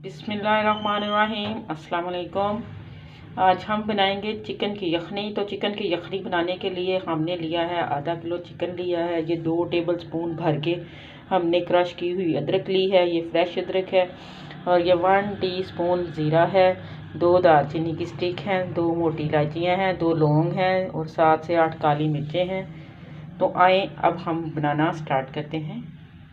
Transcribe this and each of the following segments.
बिस्मिल्लाहिर्रहमानिर्रहीम। अस्सलाम वालेकुम। आज हम बनाएंगे चिकन की यखनी। तो चिकन की यखनी बनाने के लिए हमने लिया है आधा किलो चिकन लिया है। ये 2 टेबल स्पून भर के हमने क्रश की हुई अदरक ली है, ये फ्रेश अदरक है। और ये 1 टीस्पून ज़ीरा है, 2 दालचीनी की स्टिक हैं, 2 मोटी इलायचियाँ हैं, 2 लौंग हैं और 7 से 8 काली मिर्चें हैं। तो आए अब हम बनाना स्टार्ट करते हैं।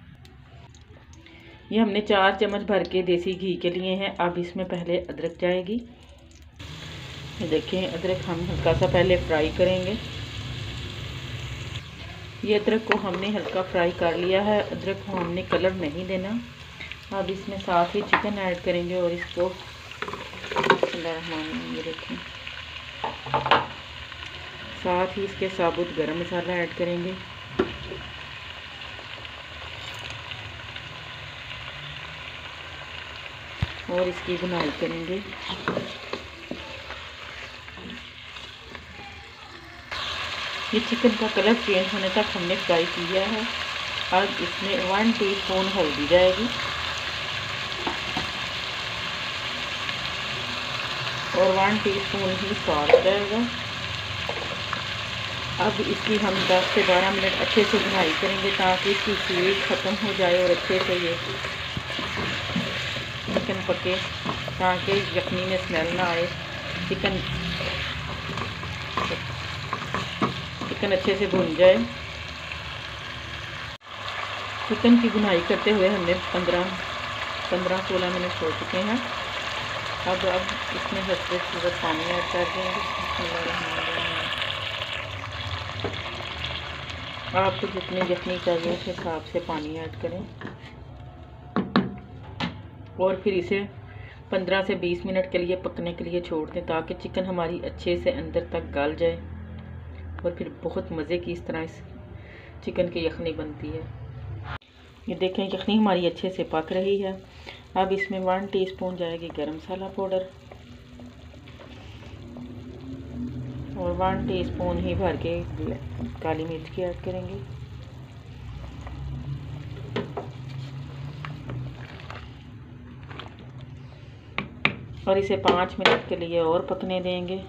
ये हमने 4 चम्मच भर के देसी घी के लिए हैं। अब इसमें पहले अदरक जाएगी। ये देखें, अदरक हम हल्का सा पहले फ्राई करेंगे। ये अदरक को हमने हल्का फ्राई कर लिया है। अदरक को हमने कलर नहीं देना। अब इसमें साथ ही चिकन ऐड करेंगे और इसको ये देखें, साथ ही इसके साबुत गरम मसाला ऐड करेंगे। और इसकी बुनाई करेंगे। ये चिकन का कलर चेंज होने तक हमने फ्राई किया है। अब इसमें 1 टीस्पून हल्दी जाएगी और 1 टीस्पून ही सॉल्ट जाएगा। अब इसकी हम 10 से 12 मिनट अच्छे से बुनाई करेंगे ताकि इसकी स्वीट ख़त्म हो जाए और अच्छे से ये चिकन पके, ताकि यखनी में स्मेल ना आए। चिकन अच्छे से भुन जाए। चिकन की बुनाई करते हुए हमने 15-16 मिनट हो चुके हैं। अब इसमें हल्के पानी ऐड कर देंगे। आपको जितनी यखनी चाहिए उस हिसाब से पानी ऐड करें और फिर इसे 15 से 20 मिनट के लिए पकने के लिए छोड़ दें ताकि चिकन हमारी अच्छे से अंदर तक गल जाए और फिर बहुत मज़े की इस तरह इस चिकन की यखनी बनती है। ये देखें, यखनी हमारी अच्छे से पक रही है। अब इसमें 1 टीस्पून जाएगी गरम मसाला पाउडर और 1 टीस्पून ही भर के काली मिर्च की ऐड करेंगे। और इसे 5 मिनट के लिए और पकने देंगे।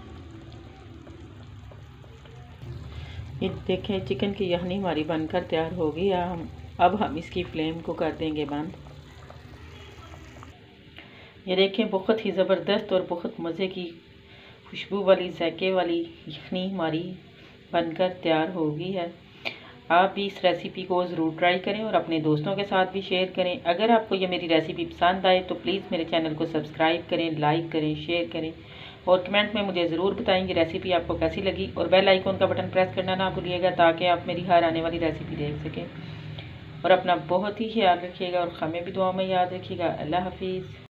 ये देखें, चिकन की यखनी हमारी बनकर तैयार हो गई है। अब हम इसकी फ्लेम को कर देंगे बंद। ये देखें, बहुत ही ज़बरदस्त और बहुत मज़े की खुशबू वाली जायके वाली यखनी हमारी बनकर तैयार हो गई है। आप भी इस रेसिपी को ज़रूर ट्राई करें और अपने दोस्तों के साथ भी शेयर करें। अगर आपको ये मेरी रेसिपी पसंद आए तो प्लीज़ मेरे चैनल को सब्सक्राइब करें, लाइक करें, शेयर करें और कमेंट में मुझे ज़रूर बताएंगे रेसिपी आपको कैसी लगी। और बेल आइकॉन का बटन प्रेस करना ना भूलिएगा ताकि आप मेरी हर आने वाली रेसिपी देख सकें। और अपना बहुत ही ख्याल रखिएगा और हमें भी दुआ में याद रखिएगा। अल्लाह हाफिज़।